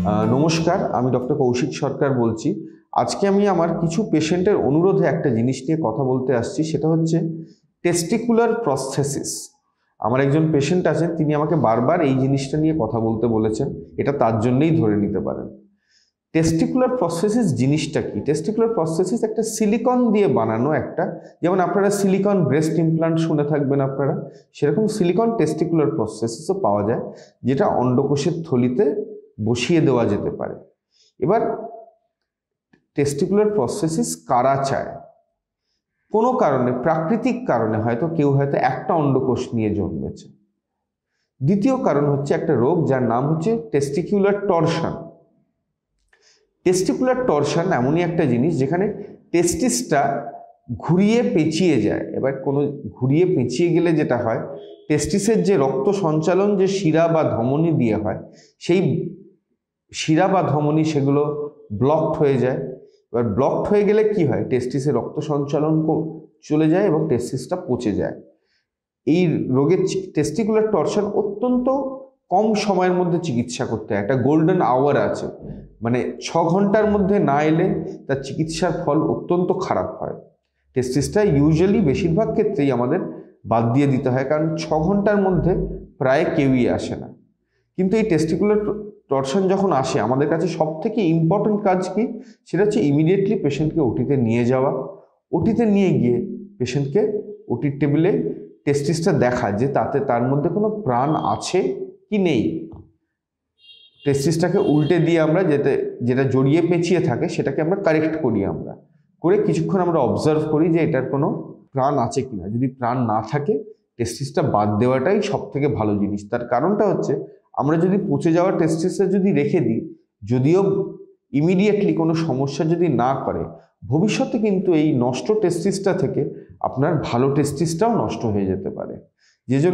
নমস্কার, আমি ডক্টর কৌশিক সরকার বলছি। আজকে আমি আমার কিছু পেশেন্টের অনুরোধে একটা জিনিস নিয়ে কথা বলতে আসছি, সেটা হচ্ছে টেস্টিকুলার প্রস্থেসিস। আমার একজন পেশেন্ট আছেন, তিনি আমাকে বারবার এই জিনিসটা নিয়ে কথা বলতে বলেছেন। এটা তার জন্যই ধরে নিতে পারেন। টেস্টিকুলার প্রস্থেসিস জিনিসটা কি? টেস্টিকুলার প্রস্থেসিস একটা সিলিকন দিয়ে বানানো একটা, যেমন আপনারা সিলিকন ব্রেস্ট ইমপ্লান্ট শুনে থাকবেন আপনারা, সেরকম সিলিকন টেস্টিকুলার প্রস্থেসিসও পাওয়া যায়, যেটা অন্ডকোষের থলিতে বসিয়ে দেওয়া যেতে পারে। এবার টেস্টিকুলার প্রস্থেসিস কারা চায়? কোনো কারণে, প্রাকৃতিক কারণে হয়তো কেউ একটা অন্ডকোষ নিয়ে জন্মেছে। দ্বিতীয় কারণ হচ্ছে একটা রোগ যার নাম হচ্ছে টেস্টিকুলার টরশন। টেস্টিকুলার টরশন এমনই একটা জিনিস যেখানে টেস্টিসটা ঘুরিয়ে পেঁচিয়ে যায়। এবার কোনো ঘুরিয়ে পেঁচিয়ে গেলে যেটা হয়, টেস্টিসের যে রক্ত সঞ্চালন যে শিরা বা ধমনী দিয়ে হয়, সেই শিরা বা ধমনী সেগুলো ব্লকড হয়ে যায়। এবার ব্লকড হয়ে গেলে কি হয়, টেস্টিসের রক্ত সঞ্চালন চলে যায় এবং টেস্টিসটা পচে যায়। এই রোগের টেস্টিকুলার টরশন অত্যন্ত কম সময়ের মধ্যে চিকিৎসা করতে হয়। একটা গোল্ডেন আওয়ার আছে, মানে 6 ঘন্টার মধ্যে না এলে তার চিকিৎসার ফল অত্যন্ত খারাপ হয়। টেস্টিসটা ইউজুয়ালি বেশিরভাগ ক্ষেত্রেই আমাদের বাদ দিয়ে দিতে হয়, কারণ 6 ঘন্টার মধ্যে প্রায় কেউই আসে না। কিন্তু এই টেস্টিকুলার টরশন যখন আসে, আমাদের কাছে সব থেকে ইম্পর্টেন্ট কাজ কি? সেটা হচ্ছে ইমিডিয়েটলি পেশেন্টকে ওটিতে নিয়ে যাওয়া। ওটিতে নিয়ে গিয়ে পেশেন্টকে ওটির টেবিলে টেস্টিসটা দেখা যে তার মধ্যে কোনো প্রাণ আছে কি নেই। টেস্টিসটাকে উল্টে দিয়ে আমরা যেটা জড়িয়ে পেঁচিয়ে থাকে সেটাকে আমরা কারেক্ট করি। আমরা করে কিছুক্ষণ আমরা অবজার্ভ করি যে এটার কোনো প্রাণ আছে কিনা। যদি প্রাণ না থাকে, টেস্টিসটা বাদ দেওয়াটাই সব থেকে ভালো জিনিস। তার কারণটা হচ্ছে, আমরা যদি পচে যাওয়া টেস্টিসটা যদি রেখে দিই, যদিও ইমিডিয়েটলি কোনো সমস্যা যদি না করে, ভবিষ্যতে কিন্তু এই নষ্ট টেস্টিসটা থেকে আপনার ভালো টেস্টিসটাও নষ্ট হয়ে যেতে পারে। যে জন্য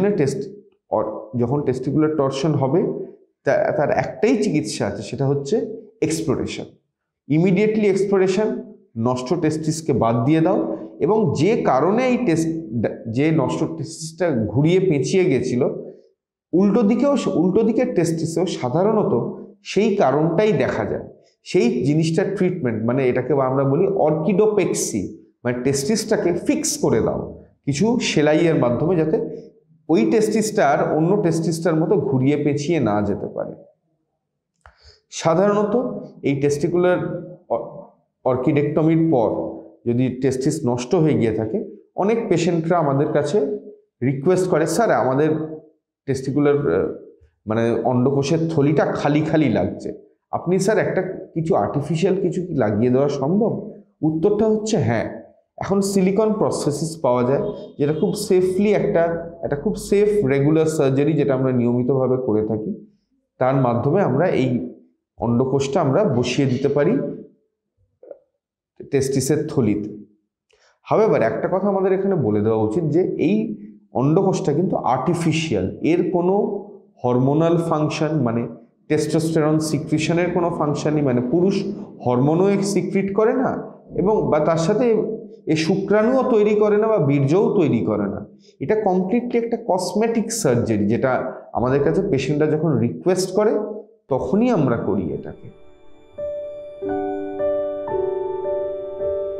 যখন টেস্টিকুলার টরশন হবে, তার একটাই চিকিৎসা আছে, সেটা হচ্ছে এক্সপ্লোরেশন। ইমিডিয়েটলি এক্সপ্লোরেশন, নষ্ট টেস্টিসকে বাদ দিয়ে দাও, এবং যে কারণে এই যে নষ্ট টেস্টিসটা ঘুরিয়ে পেঁচিয়ে গেছিল, উল্টো দিকের টেস্টিসেও সাধারণত সেই কারণটাই দেখা যায়। সেই জিনিসটার ট্রিটমেন্ট, মানে এটাকে আমরা বলি অর্কিডোপেক্সি, মানে টেস্টিসটাকে ফিক্স করে দাও কিছু সেলাইয়ের মাধ্যমে, যাতে ওই টেস্টিসটা আর অন্য টেস্টিসটার মতো ঘুরিয়ে পেঁচিয়ে না যেতে পারে। সাধারণত এই টেস্টিকুলার অর্কিডেক্টমির পর যদি টেস্টিস নষ্ট হয়ে গিয়ে থাকে, অনেক পেশেন্টরা আমাদের কাছে রিকোয়েস্ট করে, স্যার আমাদের টেস্টিকুলার মানে অন্ডকোষের থলিটা খালি খালি লাগছে, আপনি স্যার কিছু আর্টিফিশিয়াল কিছু কি লাগিয়ে দেওয়া সম্ভব? উত্তরটা হচ্ছে হ্যাঁ। এখন সিলিকন প্রস্থেসিস পাওয়া যায়, যেটা খুব সেফলি একটা খুব সেফ রেগুলার সার্জারি, যেটা আমরা নিয়মিতভাবে করে থাকি। তার মাধ্যমে আমরা এই অন্ডকোষটা আমরা বসিয়ে দিতে পারি টেস্টিসের থলিতে। হাওয়েভার একটা কথা আমাদের এখানে বলে দেওয়া উচিত, যে এই অন্ডকোষটা কিন্তু আর্টিফিশিয়াল। এর কোনো হরমোনাল ফাংশন, মানে টেস্টোস্টেরন সিক্রিশনের কোনো ফাংশনই, মানে পুরুষ হরমোনও সিক্রিট করে না, এবং বা তার সাথে এ শুক্রাণুও তৈরি করে না বা বীর্যও তৈরি করে না। এটা কমপ্লিটলি একটা কসমেটিক সার্জারি, যেটা আমাদের কাছে পেশেন্টরা যখন রিকোয়েস্ট করে তখনই আমরা করি এটাকে।